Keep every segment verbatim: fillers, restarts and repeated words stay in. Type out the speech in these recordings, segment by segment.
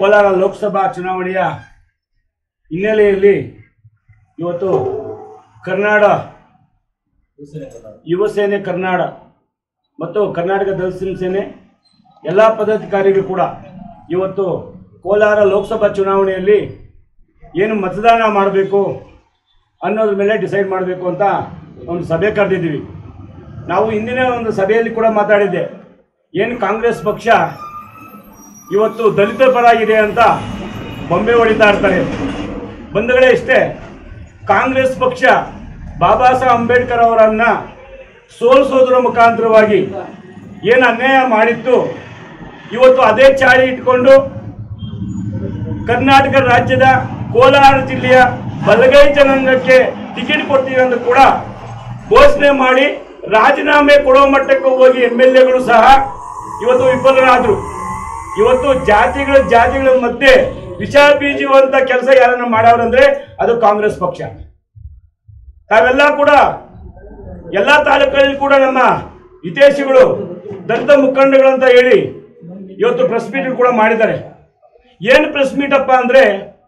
ಕೋಲಾರ ಲೋಕಸಭಾ ಚುನಾವಣೆಯ ಹಿನ್ನೆಲೆಯಲ್ಲಿ ಇವತ್ತು ಕರ್ನಾಡ ಯುವ ಸೇನೆ ಕರ್ನಾಡ ಮತ್ತು ಕರ್ನಾಟಕ ದಲಿತ ಸೇನೆ ಎಲ್ಲ ಪದಾಧಿಕಾರಿಗಳು ಕೂಡ ಇವತ್ತು ಕೋಲಾರ ಲೋಕಸಭಾ ಚುನಾವಣೆಯಲ್ಲಿ ಏನು ಮತದಾನ ಮಾಡಬೇಕು ಅನ್ನೋದ್ರ ಮೇಲೆ ಡಿಸೈಡ್ ಮಾಡಬೇಕು ಅಂತ ಒಂದು ಸಭೆ ಕರೆದಿದ್ದೀವಿ. ನಾವು ಹಿಂದಿನ ಒಂದು ಸಭೆಯಲ್ಲಿ ಕೂಡ ಮಾತಾಡಿದ್ದೆ, ಏನು ಕಾಂಗ್ರೆಸ್ ಪಕ್ಷ ಇವತ್ತು ದಲಿತರ ಪರವಾಗಿದೆ ಅಂತ ಬೊಂಬೆ ಹೊಡಿತಾ ಇರ್ತಾರೆ. ಬಂಧುಗಳೇ, ಇಷ್ಟೇ, ಕಾಂಗ್ರೆಸ್ ಪಕ್ಷ ಬಾಬಾ ಸಾಹೇಬ್ ಅಂಬೇಡ್ಕರ್ ಅವರನ್ನು ಸೋಲಿಸೋದ್ರ ಮುಖಾಂತರವಾಗಿ ಏನು ಅನ್ಯಾಯ ಮಾಡಿತ್ತು, ಇವತ್ತು ಅದೇ ಚಾಳಿ ಇಟ್ಕೊಂಡು ಕರ್ನಾಟಕ ರಾಜ್ಯದ ಕೋಲಾರ ಜಿಲ್ಲೆಯ ಬಲಗೈ ಜನಾಂಗಕ್ಕೆ ಟಿಕೆಟ್ ಕೊಡ್ತೀವಿ ಅಂತ ಕೂಡ ಘೋಷಣೆ ಮಾಡಿ ರಾಜೀನಾಮೆ ಕೊಡೋ ಮಟ್ಟಕ್ಕೆ ಹೋಗಿ ಎಂ ಎಲ್ ಎಗಳು ಸಹ ಇವತ್ತು ವಿಫಲರಾದರು. ಇವತ್ತು ಜಾತಿಗಳ ಜಾತಿಗಳ ಮಧ್ಯೆ ವಿಷ ಬೀಜುವಂತ ಕೆಲಸ ಯಾರನ್ನ ಮಾಡವ್ರಂದ್ರೆ ಅದು ಕಾಂಗ್ರೆಸ್ ಪಕ್ಷ. ತಾವೆಲ್ಲ ಕೂಡ ಎಲ್ಲ ತಾಲೂಕಲ್ಲಿ ಕೂಡ ನಮ್ಮ ಹಿತೈಷಿಗಳು ದಲಿತ ಮುಖಂಡಗಳಂತ ಹೇಳಿ ಇವತ್ತು ಪ್ರೆಸ್ ಮೀಟ್ ಕೂಡ ಮಾಡಿದ್ದಾರೆ. ಏನು ಪ್ರೆಸ್ ಮೀಟ್ ಅಪ್ಪ ಅಂದ್ರೆ,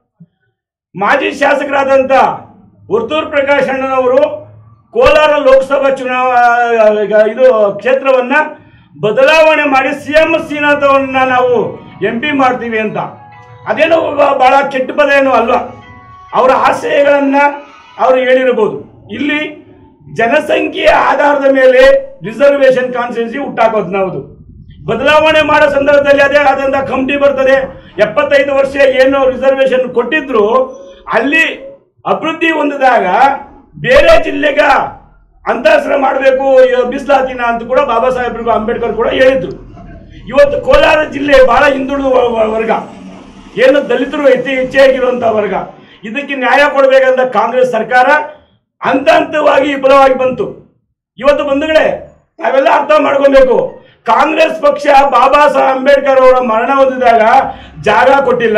ಮಾಜಿ ಶಾಸಕರಾದಂತ ವರ್ತೂರ್ ಪ್ರಕಾಶ್ ಅಣ್ಣನವರು ಕೋಲಾರ ಲೋಕಸಭಾ ಚುನಾವಣಾ ಇದು ಕ್ಷೇತ್ರವನ್ನ ಬದಲಾವಣೆ ಮಾಡಿ ಸಿ ಎಂ ಶ್ರೀನಾಥವನ್ನ ನಾವು ಎಂ ಪಿ ಮಾಡ್ತೀವಿ ಅಂತ. ಅದೇನೋ ಬಹಳ ಕೆಟ್ಟ ಪದ ಏನೋ ಅಲ್ವಾ, ಅವರ ಆಶಯಗಳನ್ನ ಅವರು ಹೇಳಿರಬಹುದು. ಇಲ್ಲಿ ಜನಸಂಖ್ಯೆಯ ಆಧಾರದ ಮೇಲೆ ರಿಸರ್ವೇಶನ್ ಕಾನ್ಸ್ಟಿಟ್ಯೂನ್ಸಿ ಹುಟ್ಟಾಕೋದು ನಾವು ಬದಲಾವಣೆ ಮಾಡೋ ಸಂದರ್ಭದಲ್ಲಿ ಅದೇ ಆದಂತ ಕಮಿಟಿ ಬರ್ತದೆ. ಎಪ್ಪತ್ತೈದು ವರ್ಷ ಏನು ರಿಸರ್ವೇಶನ್ ಕೊಟ್ಟಿದ್ರು ಅಲ್ಲಿ ಅಭಿವೃದ್ಧಿ ಹೊಂದಿದಾಗ ಬೇರೆ ಜಿಲ್ಲೆಗ ಅಂತಸ್ತ್ರ ಮಾಡಬೇಕು ಮೀಸಲಾತಿನ ಅಂತ ಕೂಡ ಬಾಬಾ ಸಾಹೇಬ್ ಅಂಬೇಡ್ಕರ್ ಕೂಡ ಹೇಳಿದ್ರು. ಇವತ್ತು ಕೋಲಾರ ಜಿಲ್ಲೆ ಬಹಳ ಹಿಂದುಳಿದ ವರ್ಗ, ಏನು ದಲಿತರು ಹೆಚ್ಚು ಹೆಚ್ಚಾಗಿರುವಂತಹ ವರ್ಗ, ಇದಕ್ಕೆ ನ್ಯಾಯ ಕೊಡಬೇಕಂತ ಕಾಂಗ್ರೆಸ್ ಸರ್ಕಾರ ಹಂತ ಹಂತವಾಗಿ ವಿಫಲವಾಗಿ ಬಂತು. ಇವತ್ತು ಬಂಧುಗಳೇ, ನಾವೆಲ್ಲ ಅರ್ಥ ಮಾಡ್ಕೊಬೇಕು, ಕಾಂಗ್ರೆಸ್ ಪಕ್ಷ ಬಾಬಾ ಸಾಹೇಬ್ ಅಂಬೇಡ್ಕರ್ ಅವರ ಮರಣ ಹೊಂದಿದಾಗ ಜಾಗ ಕೊಟ್ಟಿಲ್ಲ.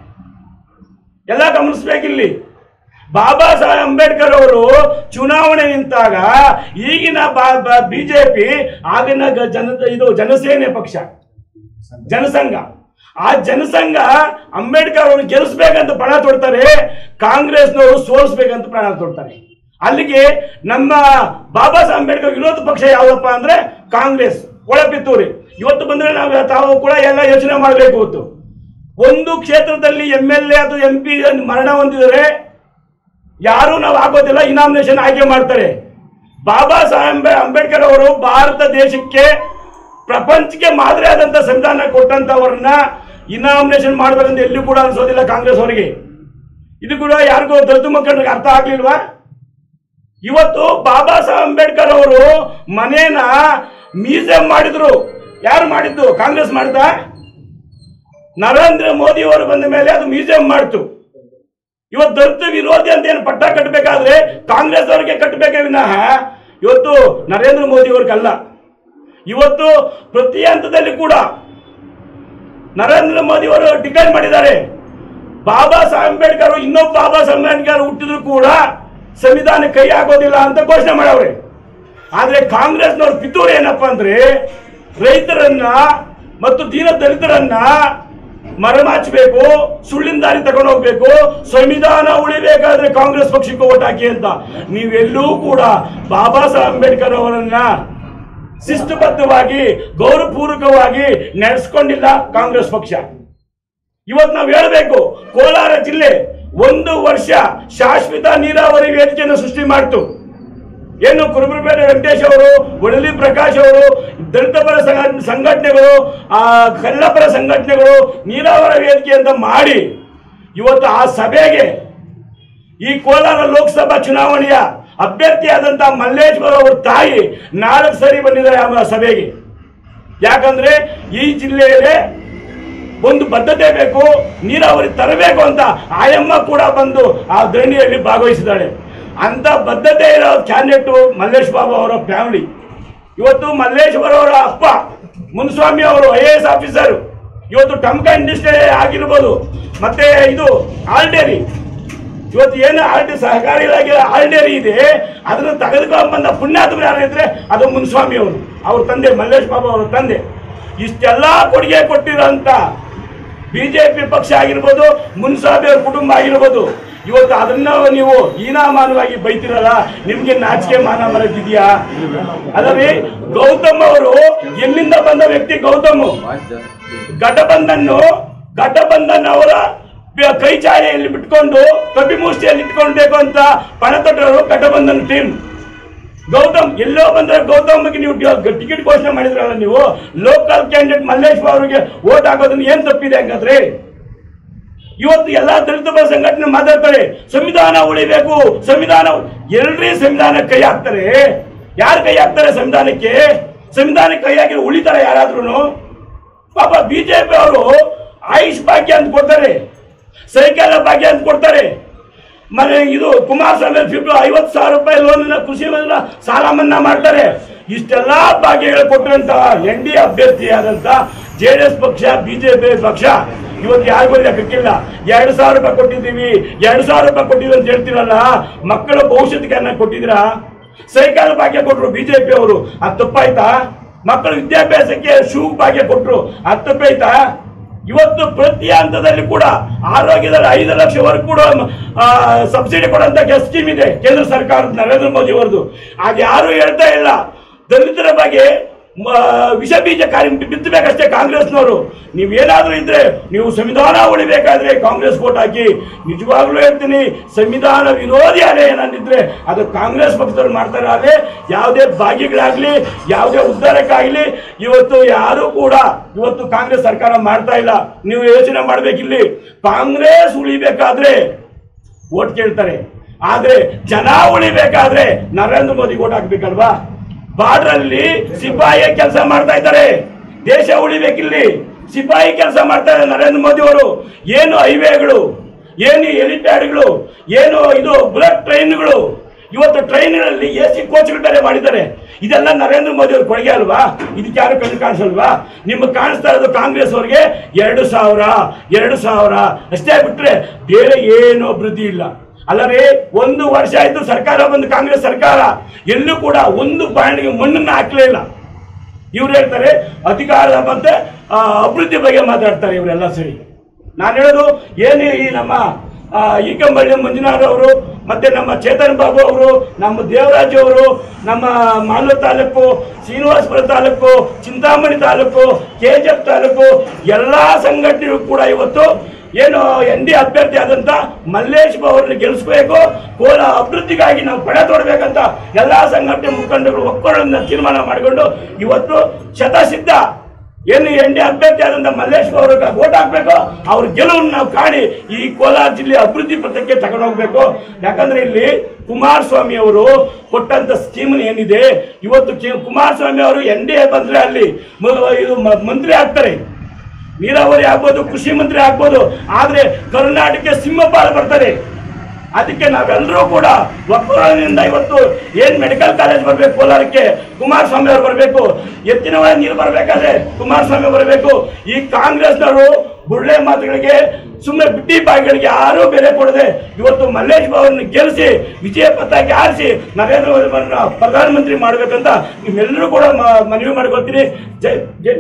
ಎಲ್ಲ ಗಮನಿಸ್ಬೇಕಿಲ್ಲಿ. ಬಾಬಾ ಸಾಹೇಬ್ ಅಂಬೇಡ್ಕರ್ ಅವರು ಚುನಾವಣೆ ನಿಂತಾಗ ಈಗಿನ ಬಿಜೆಪಿ ಆಗಿನ ಜನ ಇದು ಜನಸೇನೆ ಪಕ್ಷ ಜನಸಂಘ, ಆ ಜನಸಂಘ ಅಂಬೇಡ್ಕರ್ ಅವರು ಗೆಲ್ಲಿಸ್ಬೇಕಂತ ಪಣ ತೊಡ್ತಾರೆ, ಕಾಂಗ್ರೆಸ್ನವರು ಸೋಲಿಸ್ಬೇಕಂತ ಪಣ ತೊಡ್ತಾರೆ. ಅಲ್ಲಿಗೆ ನಮ್ಮ ಬಾಬಾ ಸಾಹೇಬ್ ಅಂಬೇಡ್ಕರ್ ವಿರೋಧ ಪಕ್ಷ ಯಾವ್ದಪ್ಪ ಅಂದ್ರೆ ಕಾಂಗ್ರೆಸ್, ಒಳಪಿತ್ತೂರಿ. ಇವತ್ತು ಬಂದ್ರೆ ನಾವು ತಾವು ಕೂಡ ಎಲ್ಲ ಯೋಚನೆ ಮಾಡಬೇಕು. ಇವತ್ತು ಒಂದು ಕ್ಷೇತ್ರದಲ್ಲಿ ಎಂ ಎಲ್ ಎ ಅಥವಾ ಎಂ ಪಿ ಮರಣ ಹೊಂದಿದರೆ ಯಾರು ನಾವು ಆಗೋದಿಲ್ಲ, ಇನಾಮಿನೇಷನ್ ಆಯ್ಕೆ ಮಾಡ್ತಾರೆ. ಬಾಬಾ ಸಾಹೇಬ್ ಅಂಬೇಡ್ಕರ್ ಅವರು ಭಾರತ ದೇಶಕ್ಕೆ ಪ್ರಪಂಚಕ್ಕೆ ಮಾದರಿ ಆದಂತ ಸಂವಿಧಾನ ಕೊಟ್ಟಂತವ್ರನ್ನ ಇನಾಮಿನೇಷನ್ ಮಾಡ್ಬೇಕಂತ ಎಲ್ಲೂ ಕೂಡ ಅನ್ಸೋದಿಲ್ಲ ಕಾಂಗ್ರೆಸ್ ಅವರಿಗೆ. ಇದು ಕೂಡ ಯಾರಿಗೂ ದಲಿತ ಮುಖಂಡರಿಗೆ ಅರ್ಥ ಆಗ್ಲಿಲ್ವಾ? ಇವತ್ತು ಬಾಬಾ ಸಾಹೇಬ್ ಅಂಬೇಡ್ಕರ್ ಅವರು ಮನೇನ ಮ್ಯೂಸಿಯಂ ಮಾಡಿದ್ರು. ಯಾರು ಮಾಡಿದ್ದು? ಕಾಂಗ್ರೆಸ್ ಮಾಡಿದ. ನರೇಂದ್ರ ಮೋದಿ ಅವರು ಬಂದ ಮೇಲೆ ಅದು ಮ್ಯೂಸಿಯಂ ಮಾಡ್ತು. ಇವತ್ತು ದಲಿತ ವಿರೋಧಿ ಅಂತ ಏನು ಪಟ್ಟ ಕಟ್ಟಬೇಕಾದ್ರೆ ಕಾಂಗ್ರೆಸ್ ಅವರಿಗೆ ಕಟ್ಟಬೇಕೇ ವಿನಃ ಇವತ್ತು ನರೇಂದ್ರ ಮೋದಿ ಅವ್ರಿಗಲ್ಲ. ಇವತ್ತು ಪ್ರತಿ ಹಂತದಲ್ಲಿ ಕೂಡ ನರೇಂದ್ರ ಮೋದಿ ಅವರು ಡಿಕ್ಲೇರ್ ಮಾಡಿದ್ದಾರೆ, ಬಾಬಾ ಸಾಹೇಬ್ ಅಂಬೇಡ್ಕರ್ ಇನ್ನೊಬ್ಬ ಬಾಬಾ ಸಾಹೇಬ್ ಅಂಬೇಡ್ಕರ್ ಹುಟ್ಟಿದ್ರು ಕೂಡ ಸಂವಿಧಾನ ಕೈ ಹಾಕೋದಿಲ್ಲ ಅಂತ ಘೋಷಣೆ ಮಾಡವ್ರೆ. ಆದ್ರೆ ಕಾಂಗ್ರೆಸ್ನವ್ರ ಪಿತೂರು ಏನಪ್ಪ ಅಂದ್ರೆ, ರೈತರನ್ನ ಮತ್ತು ದೀನ ದಲಿತರನ್ನ ಮರೆಮಾಚಬೇಕು, ಸುಳ್ಳಿನ ದಾರಿ ತಗೊಂಡು ಹೋಗ್ಬೇಕು, ಸಂವಿಧಾನ ಉಳಿಬೇಕಾದ್ರೆ ಕಾಂಗ್ರೆಸ್ ಪಕ್ಷಕ್ಕೆ ಓಟ್ ಹಾಕಿ ಅಂತ. ನೀವೆಲ್ಲೂ ಕೂಡ ಬಾಬಾ ಸಾಹೇಬ್ ಅಂಬೇಡ್ಕರ್ ಅವರನ್ನ ಶಿಸ್ತುಬದ್ಧವಾಗಿ ಗೌರವಪೂರ್ವಕವಾಗಿ ನಡೆಸ್ಕೊಂಡಿಲ್ಲ ಕಾಂಗ್ರೆಸ್ ಪಕ್ಷ. ಇವತ್ತು ನಾವು ಹೇಳಬೇಕು, ಕೋಲಾರ ಜಿಲ್ಲೆ ಒಂದು ವರ್ಷ ಶಾಶ್ವತ ನೀರಾವರಿ ವೇದಿಕೆಯನ್ನು ಸೃಷ್ಟಿ ಮಾಡಿತು. ಏನು ಕುರುಬರಪೇಟೆ ವೆಂಕಟೇಶ್ ಅವರು, ಒಡಲಿ ಪ್ರಕಾಶ್ ಅವರು, ದಲಿತ ಪರ ಸಂಘಟನೆಗಳು, ಆ ಕನ್ನಡಪರ ಸಂಘಟನೆಗಳು ನೀರಾವರಿ ವೇದಿಕೆ ಅಂತ ಮಾಡಿ ಇವತ್ತು ಆ ಸಭೆಗೆ ಈ ಕೋಲಾರ ಲೋಕಸಭಾ ಚುನಾವಣೆಯ ಅಭ್ಯರ್ಥಿಯಾದಂತ ಮಲ್ಲೇಶ್ವರ ಅವರ ತಾಯಿ ನಾಲ್ಕು ಸರಿ ಬಂದಿದ್ದಾರೆ ಆ ಸಭೆಗೆ. ಯಾಕಂದ್ರೆ ಈ ಜಿಲ್ಲೆಯಲ್ಲಿ ಒಂದು ಬದ್ಧತೆ ಬೇಕು, ನೀರಾವರಿ ತರಬೇಕು ಅಂತ ಆಯಮ್ಮ ಕೂಡ ಬಂದು ಆ ಧರಣಿಯಲ್ಲಿ ಭಾಗವಹಿಸಿದ್ದಾಳೆ. ಅಂತ ಬದ್ಧತೆ ಇರೋ ಕ್ಯಾಂಡಿಡೇಟ್ ಮಲ್ಲೇಶ್ ಬಾಬು ಅವರ ಫ್ಯಾಮಿಲಿ. ಇವತ್ತು ಮಲ್ಲೇಶ್ವರ ಅವರ ಅಪ್ಪ ಮುನ್ಸ್ವಾಮಿ ಅವರು ಐ ಎ ಎಸ್ ಆಫೀಸರ್, ಇವತ್ತು ಟಮ್ಕಾ ಇಂಡಸ್ಟ್ರಿ ಆಗಿರ್ಬೋದು, ಮತ್ತೆ ಇದು ಆಲ್ಡೇರಿ, ಇವತ್ತು ಏನು ಆಲ್ಡಿ ಸಹಕಾರಿ ಇಲಾಖೆ ಆಲ್ಡೇರಿ ಇದೆ, ಅದನ್ನು ತೆಗೆದುಕೊಂಡು ಬಂದ ಪುಣ್ಯಾತ್ಮ ಯಾರಿದ್ರೆ ಅದು ಮುನ್ಸ್ವಾಮಿ ಅವರು, ಅವ್ರ ತಂದೆ ಮಲ್ಲೇಶ್ ಬಾಬು ಅವರ ತಂದೆ. ಇಷ್ಟೆಲ್ಲ ಕೊಡುಗೆ ಕೊಟ್ಟಿರೋಂಥ ಬಿಜೆಪಿ ಪಕ್ಷ ಆಗಿರ್ಬೋದು, ಮುನ್ಸಾಬಿ ಅವ್ರ ಕುಟುಂಬ ಆಗಿರ್ಬೋದು, ಇವತ್ತು ಅದನ್ನ ನೀವು ಹೀನಾಮಾನವಾಗಿ ಬೈತಿರಲ್ಲ, ನಿಮ್ಗೆ ನಾಚಿಕೆ ಮಾನ ಬರೋದಿದೆಯಾ? ಅಲ್ಲರಿ, ಗೌತಮ್ ಅವರು ಎಲ್ಲಿಂದ ಬಂದ ವ್ಯಕ್ತಿ? ಗೌತಮ್ ಘಟಬಂಧನ್ ಘಟಬಂಧನ್ ಅವರ ಕೈ ಚಾರಿಯಲ್ಲಿ ಬಿಟ್ಕೊಂಡು ಕಪಿಮೂಷ್ಟಿಯಲ್ಲಿ ಇಟ್ಕೊಳ್ಬೇಕು ಅಂತ ಪಣ ತೊಟ್ಟವರು ಘಟಬಂಧನ್ ಟೀಮ್. ಗೌತಮ್ ಎಲ್ಲೋ ಬಂದ್ರೆ ಗೌತಮ್ಗೆ ನೀವು ಟಿಕೆಟ್ ಘೋಷಣೆ ಮಾಡಿದ್ರಲ್ಲ, ನೀವು ಲೋಕಲ್ ಕ್ಯಾಂಡಿಡೇಟ್ ಮಲ್ಲೇಶ್ ಅವರಿಗೆ ವೋಟ್ ಹಾಕೋದನ್ನ ಏನ್ ತಪ್ಪಿದೆ ಹಂಗಾದ್ರೆ? ಇವತ್ತು ಎಲ್ಲಾ ದಲಿತ ಪರ ಸಂಘಟನೆ ಮಾತಾಡ್ತಾರೆ, ಸಂವಿಧಾನ ಉಳಿಬೇಕು, ಸಂವಿಧಾನ. ಎಲ್ರಿ ಸಂವಿಧಾನ ಕೈ ಹಾಕ್ತಾರೆ? ಯಾರು ಕೈ ಹಾಕ್ತಾರೆ ಸಂವಿಧಾನಕ್ಕೆ? ಸಂವಿಧಾನಕ್ಕೆ ಕೈ ಹಾಕಿ ಉಳಿತಾರೆ ಯಾರಾದ್ರೂ? ಪಾಪ ಬಿಜೆಪಿ ಅವರು ಆಯುಷ್ ಭಾಗ್ಯ ಅಂತ ಕೊಡ್ತಾರೆ, ಸೈಕಲ್ ಭಾಗ್ಯ ಅಂತ ಕೊಡ್ತಾರೆ. ಮತ್ತೆ ಇದು ಕುಮಾರಸ್ವಾಮಿ ಫಿಫ್ಟಿ ಐವತ್ತು ಸಾವಿರ ರೂಪಾಯಿ ಲೋನ್ ಕೃಷಿ ಸಾಲ ಮನ್ನಾ ಮಾಡ್ತಾರೆ. ಇಷ್ಟೆಲ್ಲಾ ಭಾಗ್ಯಗಳು ಕೊಟ್ಟಂತ ಎನ್ ಡಿ ಅಭ್ಯರ್ಥಿ ಆದಂತ ಜೆ ಡಿ ಎಸ್ ಪಕ್ಷ, ಬಿಜೆಪಿ ಪಕ್ಷ ಇವತ್ತು ಯಾರಿಗೂ ಲೆಕ್ಕಕ್ಕಿಲ್ಲ. ಎರಡು ಸಾವಿರ ರೂಪಾಯಿ ಕೊಟ್ಟಿದ್ದೀವಿ, ಎರಡು ಸಾವಿರ ರೂಪಾಯಿ ಕೊಟ್ಟಿದ್ದೀವಿ ಅಂತ ಹೇಳ್ತೀರಲ್ಲ, ಮಕ್ಕಳ ಭವಿಷ್ಯಕ್ಕೆ ಕೊಟ್ಟಿದ್ದೀರಾ? ಸೈಕಲ್ ಭಾಗ್ಯ ಕೊಟ್ರು ಬಿಜೆಪಿ ಅವರು, ಅದು ತಪ್ಪಾಯ್ತಾ? ಮಕ್ಕಳ ವಿದ್ಯಾಭ್ಯಾಸಕ್ಕೆ ಶೂ ಭಾಗ್ಯ ಕೊಟ್ರು, ಅದು ತಪ್ಪಾಯ್ತಾ? ಇವತ್ತು ಪ್ರತಿ ಹಂತದಲ್ಲಿ ಕೂಡ ಆರೋಗ್ಯದಲ್ಲಿ ಐದು ಲಕ್ಷವರೆಗೂ ಕೂಡ ಸಬ್ಸಿಡಿ ಕೊಡುವಂತ ಸ್ಕೀಮ್ ಇದೆ ಕೇಂದ್ರ ಸರ್ಕಾರದ ನರೇಂದ್ರ ಮೋದಿ ಅವರದು. ಅದು ಯಾರು ಹೇಳ್ತಾ ಇಲ್ಲ. ದಲಿತರ ಬಗ್ಗೆ ವಿಷ ಬೀಜ ಕಾರ್ಯ ಬಿತ್ತಬೇಕಷ್ಟೇ ಕಾಂಗ್ರೆಸ್ನವರು. ನೀವೇನಾದ್ರೂ ಇದ್ರೆ, ನೀವು ಸಂವಿಧಾನ ಉಳಿಬೇಕಾದ್ರೆ ಕಾಂಗ್ರೆಸ್ ವೋಟ್ ಹಾಕಿ. ನಿಜವಾಗ್ಲೂ ಹೇಳ್ತೀನಿ, ಸಂವಿಧಾನ ವಿರೋಧಿ ಅಲೆ ಏನಂದಿದ್ರೆ ಅದು ಕಾಂಗ್ರೆಸ್ ಪಕ್ಷದವ್ರು ಮಾಡ್ತಾರೆ. ಅದೇ ಯಾವುದೇ ಭಾಗ್ಯಗಳಾಗ್ಲಿ, ಯಾವುದೇ ಉದ್ಧಾರಕ್ಕಾಗ್ಲಿ ಇವತ್ತು ಯಾರು ಕೂಡ ಇವತ್ತು ಕಾಂಗ್ರೆಸ್ ಸರ್ಕಾರ ಮಾಡ್ತಾ ಇಲ್ಲ. ನೀವು ಯೋಚನೆ ಮಾಡ್ಬೇಕಿಲ್ಲಿ, ಕಾಂಗ್ರೆಸ್ ಉಳಿಬೇಕಾದ್ರೆ ವೋಟ್ ಕೇಳ್ತಾರೆ, ಆದ್ರೆ ಜನ ಉಳಿಬೇಕಾದ್ರೆ ನರೇಂದ್ರ ಮೋದಿ ವೋಟ್ ಹಾಕ್ಬೇಕಲ್ವಾ? ಬಾರ್ಡರ್ ಅಲ್ಲಿ ಸಿಪಾಯಿ ಕೆಲಸ ಮಾಡ್ತಾ ಇದ್ದಾರೆ, ದೇಶ ಉಳಿಬೇಕಿಲ್ಲಿ ಸಿಪಾಯಿ ಕೆಲಸ ಮಾಡ್ತಾ ಇದ್ದಾರೆ ನರೇಂದ್ರ ಮೋದಿ ಅವರು. ಏನು ಹೈವೇಗಳು, ಏನು ಹೆಲಿಪ್ಯಾಡ್ಗಳು, ಏನು ಇದು ಬುಲೆಟ್ ಟ್ರೈನ್ಗಳು, ಇವತ್ತು ಟ್ರೈನ್ಗಳಲ್ಲಿ ಎ ಸಿ ಕೋಚ್ಗಳು ಬೇರೆ ಮಾಡಿದ್ದಾರೆ. ಇದೆಲ್ಲ ನರೇಂದ್ರ ಮೋದಿ ಅವ್ರ ಕೊಡುಗೆ ಅಲ್ವಾ? ಇದಕ್ಕೆ ಯಾರು ಕಣ್ಣು ಕಾಣಿಸಲ್ವಾ? ನಿಮ್ಗೆ ಕಾಣಿಸ್ತಾ ಇರೋದು ಕಾಂಗ್ರೆಸ್ ಅವ್ರಿಗೆ ಎರಡು ಸಾವಿರ ಎರಡು ಸಾವಿರ ಅಷ್ಟೇ ಬಿಟ್ರೆ ಬೇರೆ ಏನು ಅಭಿವೃದ್ಧಿ ಇಲ್ಲ. ಅಲ್ಲರಿ, ಒಂದು ವರ್ಷ ಆಯ್ತು ಸರ್ಕಾರ ಬಂದು, ಕಾಂಗ್ರೆಸ್ ಸರ್ಕಾರ, ಎಲ್ಲೂ ಕೂಡ ಒಂದು ಬಾಣಿಗೆ ಮಣ್ಣನ್ನು ಹಾಕಲೇ ಇಲ್ಲ. ಇವ್ರು ಹೇಳ್ತಾರೆ ಅಧಿಕಾರ ಮತ್ತೆ ಅಭಿವೃದ್ಧಿ ಬಗ್ಗೆ ಮಾತಾಡ್ತಾರೆ ಇವರೆಲ್ಲ. ಸರಿ, ನಾನು ಹೇಳೋದು ಏನು, ಈ ನಮ್ಮ ಈಕಂಬಳ್ಳಿ ಮಂಜುನಾಥ್ ಅವರು, ಮತ್ತೆ ನಮ್ಮ ಚೇತನ್ ಬಾಬು ಅವರು, ನಮ್ಮ ದೇವರಾಜ್ ಅವರು, ನಮ್ಮ Malur taluk, Srinivaspur taluk, Chintamani taluk, K G F taluk ಎಲ್ಲಾ ಸಂಘಟನೆಗಳು ಕೂಡ ಇವತ್ತು ಏನು ಎನ್ ಡಿ ಅಭ್ಯರ್ಥಿ ಆದಂತ ಮಲ್ಲೇಶ್ ಅವರನ್ನ ಗೆಲ್ಲಿಸಬೇಕು, ಕೋಲ ಅಭಿವೃದ್ಧಿಗಾಗಿ ನಾವು ಪಣ ತೊಡಬೇಕಂತ ಎಲ್ಲಾ ಸಂಘಟನೆ ಮುಖಂಡರು ಒಕ್ಕೊರನ್ನ ತೀರ್ಮಾನ ಮಾಡಿಕೊಂಡು ಇವತ್ತು ಶತಸಿದ್ಧ ಏನು ಎನ್ ಡಿ ಅಭ್ಯರ್ಥಿ ಆದಂತ ಮಲ್ಲೇಶ್ ಅವ್ರಿಗೆ ವೋಟ್ ಹಾಕ್ಬೇಕು. ಅವ್ರ ಗೆಲುವನ್ನು ನಾವು ಕಾಣಿ ಈ ಕೋಲಾರ ಜಿಲ್ಲೆ ಅಭಿವೃದ್ಧಿ ಪಥಕ್ಕೆ ತಗೊಂಡು ಹೋಗ್ಬೇಕು. ಯಾಕಂದ್ರೆ ಇಲ್ಲಿ ಕುಮಾರಸ್ವಾಮಿ ಅವರು ಕೊಟ್ಟಂತ ಸ್ಕೀಮ್ ಏನಿದೆ, ಇವತ್ತು ಕುಮಾರಸ್ವಾಮಿ ಅವರು ಎನ್ ಡಿ ಎ ಬಂದ್ರೆ ಅಲ್ಲಿ ಇದು ಮಂತ್ರಿ ಆಗ್ತಾರೆ, ನೀರಾವರಿ ಆಗ್ಬೋದು, ಕೃಷಿ ಮಂತ್ರಿ ಆಗ್ಬೋದು, ಆದ್ರೆ ಕರ್ನಾಟಕ ಸಿಂಹಪಾಲು ಬರ್ತಾರೆ. ಅದಕ್ಕೆ ನಾವೆಲ್ಲರೂ ಕೂಡ ಒಕ್ಕೂಟದಿಂದ ಇವತ್ತು ಏನ್ ಮೆಡಿಕಲ್ ಕಾಲೇಜ್ ಬರ್ಬೇಕು ಕೋಲಾರಕ್ಕೆ, ಕುಮಾರಸ್ವಾಮಿ ಅವರು ಬರಬೇಕು. ಎತ್ತಿನ ಒಳಗೆ ನೀರು ಬರ್ಬೇಕಾದ್ರೆ ಕುಮಾರಸ್ವಾಮಿ ಬರಬೇಕು. ಈ ಕಾಂಗ್ರೆಸ್ನವರು ಬುಳ್ಳೆ ಮಾತುಗಳಿಗೆ, ಸುಮ್ಮನೆ ಬಿಟ್ಟಿ ಬಾಯಿಗಳಿಗೆ ಯಾರೂ ಬೆಲೆ ಕೊಡದೆ ಇವತ್ತು ಮಲ್ಲೇಶ್ ಅವರನ್ನು ಗೆಲ್ಲಿಸಿ ವಿಜಯ ಪತಾಕೆ ಆರಿಸಿ ನರೇಂದ್ರ ಮೋದಿ ಪ್ರಧಾನಮಂತ್ರಿ ಮಾಡ್ಬೇಕಂತ ನಿಮ್ಮೆಲ್ಲರೂ ಕೂಡ ಮನವಿ ಮಾಡ್ಕೊಳ್ತೀನಿ. ಜೈ ಜೈ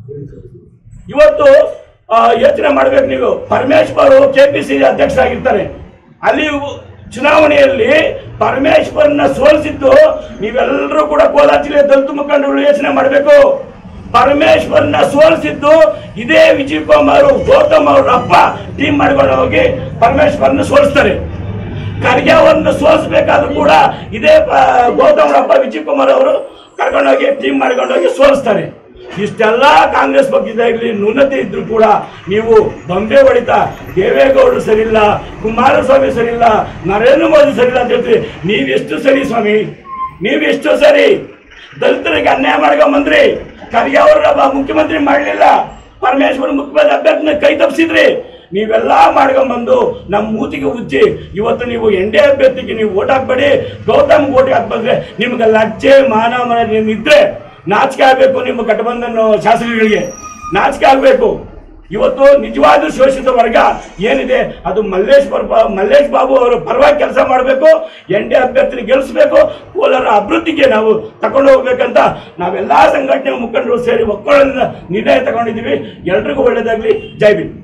ಇವತ್ತು ಯೋಚನೆ ಮಾಡ್ಬೇಕು ನೀವು. ಪರಮೇಶ್ವರ್ ಕೆಪಿಸಿ ಅಧ್ಯಕ್ಷರಾಗಿರ್ತಾರೆ, ಅಲ್ಲಿ ಚುನಾವಣೆಯಲ್ಲಿ ಪರಮೇಶ್ವರ್ನ ಸೋಲಿಸಿದ್ದು ನೀವೆಲ್ಲರೂ ಕೂಡ ಕೋಲಾರ ಜಿಲ್ಲೆ ದಲಿತ ಮುಖಂಡರು ಯೋಚನೆ ಮಾಡಬೇಕು. ಪರಮೇಶ್ವರ್ನ ಸೋಲಿಸಿದ್ದು ಇದೇ ವಿಜಯ್ ಕುಮಾರ್ ಗೌತಮ್ ಅವ್ರ ಅಪ್ಪ ಟೀಮ್ ಮಾಡ್ಕೊಂಡು ಹೋಗಿ ಪರಮೇಶ್ವರ್ನ ಸೋಲಿಸ್ತಾರೆ. ಖರ್ಗೆ ಅವರನ್ನು ಸೋಲಿಸಬೇಕಾದ್ರೂ ಕೂಡ ಇದೇ ಗೌತಮ್ ಅಪ್ಪ ವಿಜಯ್ ಕುಮಾರ್ ಅವರು ಕರ್ಕೊಂಡೋಗಿ ಟೀಮ್ ಮಾಡ್ಕೊಂಡು ಹೋಗಿ ಸೋಲಿಸ್ತಾರೆ. ಇಷ್ಟೆಲ್ಲ ಕಾಂಗ್ರೆಸ್ ಪಕ್ಷದಲ್ಲಿ ನ್ಯೂನತೆ ಇದ್ರು ಕೂಡ ನೀವು ಬೊಂಬೆ ಹೊಡಿತಾ ದೇವೇಗೌಡರು ಸರಿಯಿಲ್ಲ, ಕುಮಾರಸ್ವಾಮಿ ಸರಿಯಿಲ್ಲ, ನರೇಂದ್ರ ಮೋದಿ ಸರಿಯಿಲ್ಲ ಅಂತ ಹೇಳ್ತೀವಿ. ನೀವೆಷ್ಟು ಸರಿ ಸ್ವಾಮಿ, ನೀವೆಷ್ಟು ಸರಿ? ದಲಿತರಿಗೆ ಅನ್ಯಾಯ ಮಾಡ್ಕೊಂಬಂದ್ರಿ, ಖರ್ಗೆ ಅವರ ಮುಖ್ಯಮಂತ್ರಿ ಮಾಡಲಿಲ್ಲ, ಪರಮೇಶ್ವರ್ ಮುಖ್ಯಮಂತ್ರಿ ಅಭ್ಯರ್ಥಿನ ಕೈ ತಪ್ಪಿಸಿದ್ರಿ. ನೀವೆಲ್ಲ ಮಾಡ್ಕೊಂಡ್ಬಂದು ನಮ್ಮ ಮೂತಿಗೆ ಉಜ್ಜಿ ಇವತ್ತು ನೀವು ಎನ್ ಡಿ ಅಭ್ಯರ್ಥಿಗೆ ನೀವು ಓಟ್ ಹಾಕ್ಬೇಡಿ, ಗೌತಮ್ ಓಟ್ ಹಾಕ್ಬಂದ್ರೆ ನಿಮ್ಗೆ ಲಜ್ಜೆ ಮಾನ ಮನ ಇದ್ರೆ ನಾಚಿಕೆ ಆಗಬೇಕು. ನಿಮ್ಮ ಗಠಬಂಧನ ಶಾಸಕರಿಗೆ ನಾಚಿಕೆ ಆಗಬೇಕು. ಇವತ್ತು ನಿಜವಾದ ಶೋಷಿತ ವರ್ಗ ಏನಿದೆ ಅದು ಮಲ್ಲೇಶ್ ಮಲ್ಲೇಶ್ ಬಾಬು ಅವರು ಪರವಾಗಿ ಕೆಲಸ ಮಾಡಬೇಕು, ಎನ್ ಡಿ ಅಭ್ಯರ್ಥಿ ಗೆಲ್ಲಿಸಬೇಕು, ಕೋಲಾರ ಅಭಿವೃದ್ಧಿಗೆ ನಾವು ತಗೊಂಡು ಹೋಗ್ಬೇಕಂತ ನಾವೆಲ್ಲಾ ಸಂಘಟನೆ ಮುಖಂಡರು ಸೇರಿ ಒಕ್ಕೂಟದಿಂದ ನಿರ್ಣಯ ತಗೊಂಡಿದ್ದೀವಿ. ಎಲ್ರಿಗೂ ಒಳ್ಳೇದಾಗ್ಲಿ. ಜೈ ಭೀಮ್.